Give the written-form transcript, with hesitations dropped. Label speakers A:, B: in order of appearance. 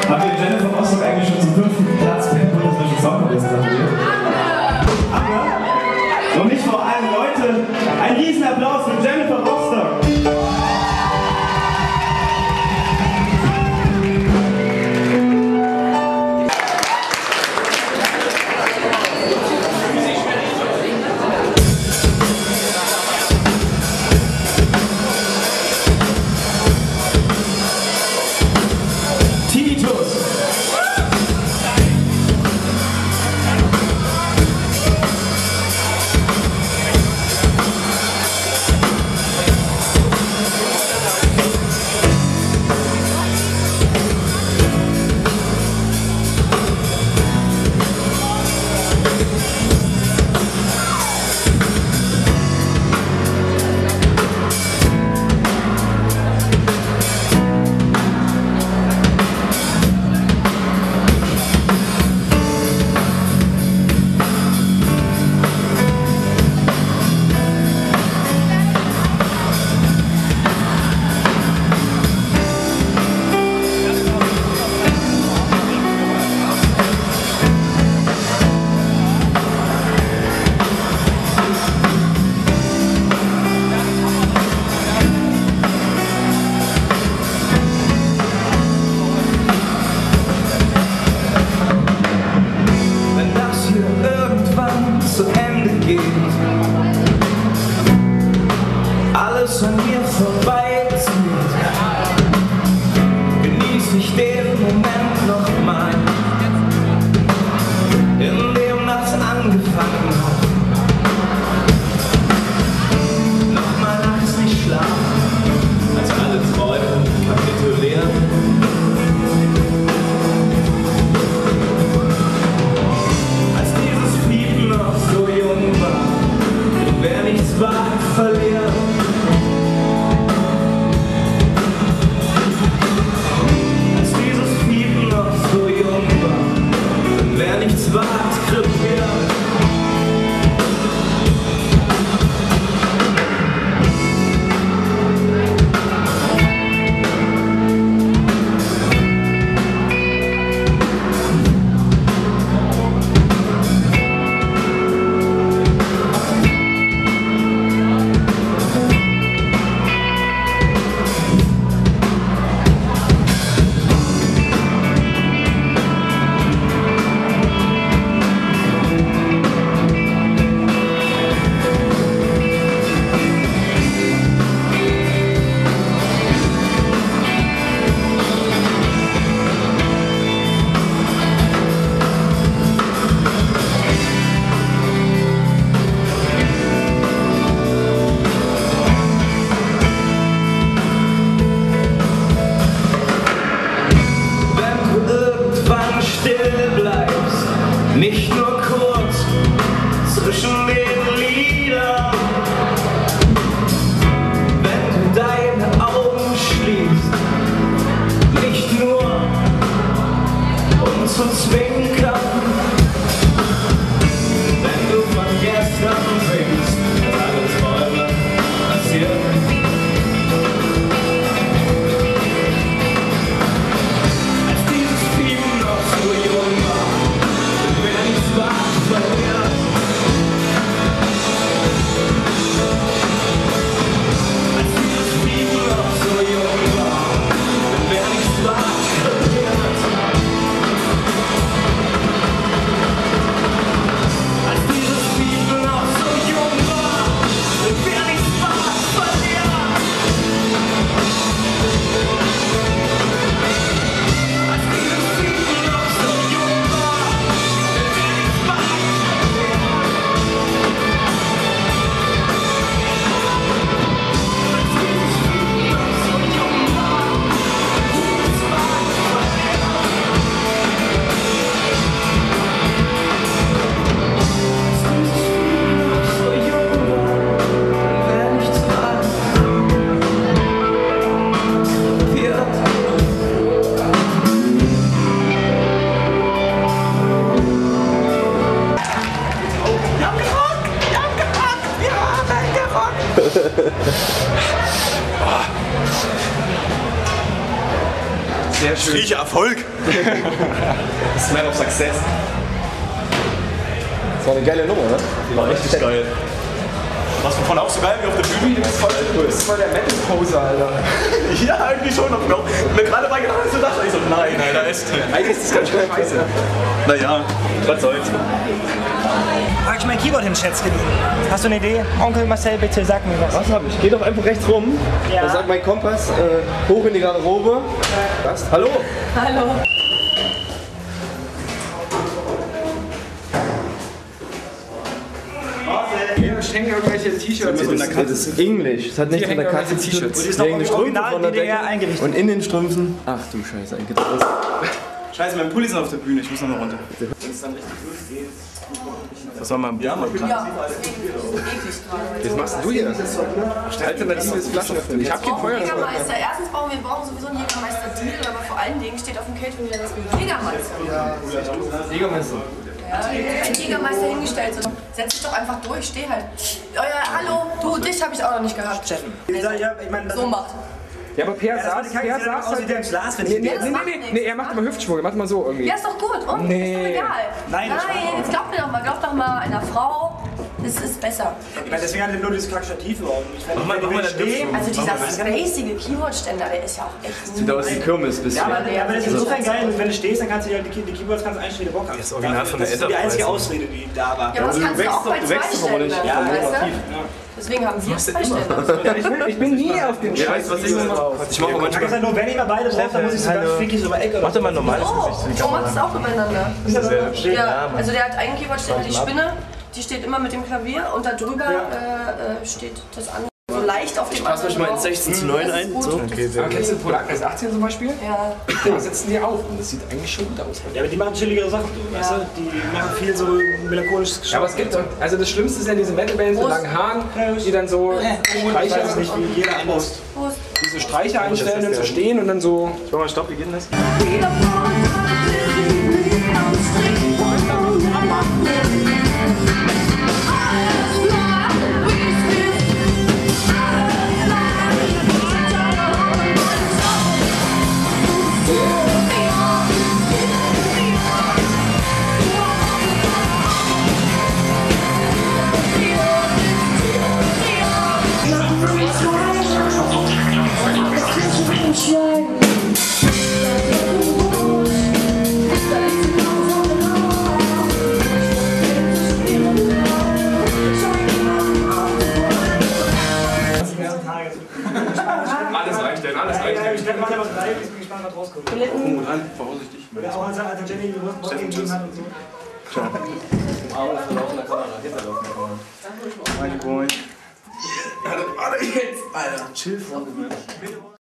A: Habt ihr Jennifer Rostock eigentlich schon zum 5. Platz beim Bundesdeutschen Songcontest gratuliert? Noch nicht vor allem, Leute. Ein Riesenapplaus für Jennifer Rostock.
B: Alles an mir vorbeizieht, genieße ich den Moment nochmal, in dem nachts angefangen hat. Nochmal nachts nicht schlafen, als alle Träume kapitulieren. Als dieses Lied noch so jung war, wer nichts wagt, verliert.
C: Sehr schön.
D: Ich Erfolg.
C: Smell of Success.
E: Das war eine geile Nummer, ne?
D: War richtig geil. Warst du vorhin auch so geil wie auf der Bühne?
C: Das ist voll der Metal-Poser, Alter.
D: Ja, irgendwie schon. Und mir gerade bei gedacht, so dachte ich so, nein, Alter, echt.
C: Eigentlich ist das ganz schön scheiße.
D: Naja, was soll's.
F: Wo hab ich mein Keyboard hin, Schätzchen? Hast du eine Idee? Onkel Marcel, bitte sag mir was.
E: Was hab ich? Geh doch einfach rechts rum.
F: Ja.
E: Da sagt mein Kompass hoch in die Garderobe. Was? Hallo?
G: Hallo.
C: Hier hängen irgendwelche T-Shirts.
E: Das ist Englisch. Das hat nichts mit der Katze zu tun.
C: T-Shirts.
F: Die ist noch
E: Hier hängen die Strümpfe
F: original
E: von der
F: DDR
E: Decke.
F: eingerichtet.
E: Und in den Strümpfen. Ach du Scheiße, ein Gitter.
D: Scheiße, mein Pulli ist auf der Bühne, ich muss noch mal runter. Wenn es dann richtig losgeht. Das war mal ein
G: Ja, deswegen ist es eklig gerade.
C: Was machst du hier? Alternatives Flaschenöffnen. Ich hab kein Feuer.
G: Jägermeister. Erstens brauchen wir sowieso einen Jägermeister-Deal, aber vor allen Dingen steht auf dem Catering ja das Jägermeister.
E: Jägermeister.
G: Ja, ein Jägermeister hingestellt. So. Setz dich doch einfach durch, steh halt. Oh ja, hallo, du, dich habe ich auch noch nicht gehabt.
F: Steffen.
G: So macht.
C: Ja, aber Per saß
F: aus wie der im Glas, wenn
C: Nee,
F: ich
C: nee,
G: das
C: nee,
G: macht
C: nee,
G: nichts.
C: nee, er macht immer Hüftschwung, er macht mal so irgendwie.
G: Ja, ist doch gut. Und?
C: Nee.
G: Ist doch egal.
F: Nein, das
G: jetzt glaub doch mal einer Frau, das ist besser.
F: Ich meine, deswegen hat er nur dieses Kackstativ überhaupt.
D: Mach mal das stehen.
G: Also dieser spacige Keyboard-Ständer, der ist ja auch echt
E: Sieht aus wie Kirmes bisschen.
F: Aber das ist insofern geil, wenn du stehst, dann kannst du ja die Keyboards kannst einstellen, wie du Bock hast.
D: Das Original von der
F: Das ist die
D: Enterprise.
F: einzige Ausrede, die da war.
G: Ja, aber das kannst du auch bei zwei Ständern,
F: Ja,
G: weißt du? Deswegen haben wir zwei Ständer.
C: Ich bin nie auf den Scheiß.
D: Was ich mach auch
F: Man kann
D: manchmal.
F: sagen, nur wenn ihr mal beide braucht, dann muss ich so ganz fickig über Ecke.
D: Mach doch mal ein normales
G: Oh,
D: Gesicht für die
G: so macht es
D: Kamera.
G: auch übereinander.
F: Dasselbe.
G: Ja, also der hat einen Keyboard-Ständer, die Spinne, die steht immer mit dem Klavier und da drüber steht das andere. So leicht auf dem
D: Pass euch mal in 16:9 ein. So. Okay, sehr
C: Aber
D: gut.
C: kennst du Polakes 18 zum Beispiel?
G: Ja.
C: Da sitzen die auch und das sieht eigentlich schon gut aus.
F: Ja, aber die machen chilligere Sachen, weißt du? Die machen viel so melancholisches Geschmack.
C: Ja, aber es gibt, also das Schlimmste sind ja diese Metal-Bands mit langen Haaren, die dann so
F: Ich weiß
C: Streicher,
F: nicht, wie jeder anders.
G: Prost.
C: diese Streicher einstellen und so stehen und dann so.
D: Schau mal, stopp, wie geht denn das?
C: Alles reinstellen, alles reinstellen.
F: Ich mach ja was live, ich bin gespannt, was rauskommt.
D: Gut an, vorsichtig.
F: Ja, auch als Jenny die Wurst gegeben hat und so.
D: Arme verlaufen der Kamera, hinterlaufen der Kamera. Meine Boy. Alter, jetzt, Alter, chill, Freunde.